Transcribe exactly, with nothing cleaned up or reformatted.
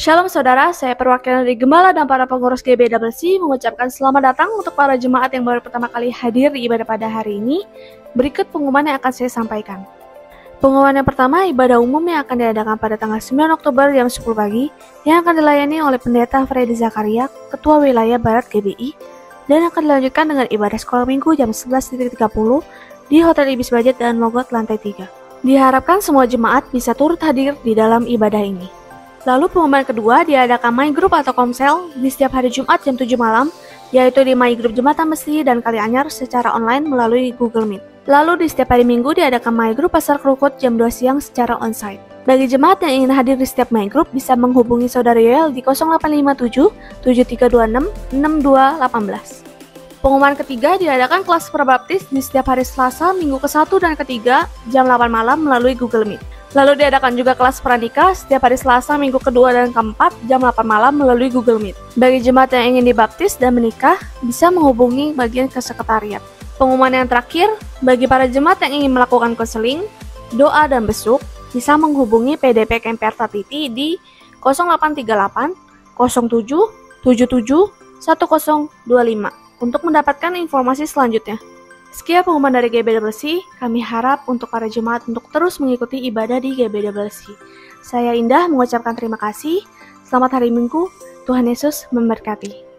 Shalom saudara, saya perwakilan dari Gembala dan para pengurus G B C C mengucapkan selamat datang untuk para jemaat yang baru pertama kali hadir di ibadah pada hari ini. Berikut pengumuman yang akan saya sampaikan. Pengumuman yang pertama, ibadah umum yang akan diadakan pada tanggal sembilan Oktober jam sepuluh pagi yang akan dilayani oleh Pendeta Freddy Zakaria, Ketua Wilayah Barat G B I, dan akan dilanjutkan dengan ibadah sekolah minggu jam sebelas tiga puluh di Hotel Ibis Budget dan Mogot lantai tiga. Diharapkan semua jemaat bisa turut hadir di dalam ibadah ini. Lalu pengumuman kedua diadakan My Group atau Komsel di setiap hari Jumat jam tujuh malam, yaitu di My Group Jembatan Besi dan Kalianyar secara online melalui Google Meet. Lalu di setiap hari Minggu diadakan My Group Pasar Krukut jam dua siang secara onsite. Bagi jemaat yang ingin hadir di setiap My Group bisa menghubungi Saudara Yoel di nol delapan lima tujuh tujuh tiga dua enam enam dua satu delapan. Pengumuman ketiga diadakan kelas prabaptis di setiap hari Selasa, Minggu ke satu dan ketiga jam delapan malam melalui Google Meet. Lalu diadakan juga kelas pranikah setiap hari Selasa, Minggu kedua dan keempat jam delapan malam melalui Google Meet. Bagi jemaat yang ingin dibaptis dan menikah, bisa menghubungi bagian kesekretariat. Pengumuman yang terakhir, bagi para jemaat yang ingin melakukan konseling, doa dan besuk, bisa menghubungi P D P Kemperta Titi di nol delapan tiga delapan nol tujuh tujuh tujuh satu nol dua lima untuk mendapatkan informasi selanjutnya. Sekian pengumuman dari G B C C, kami harap untuk para jemaat untuk terus mengikuti ibadah di G B C C. Saya Indah mengucapkan terima kasih, selamat hari Minggu, Tuhan Yesus memberkati.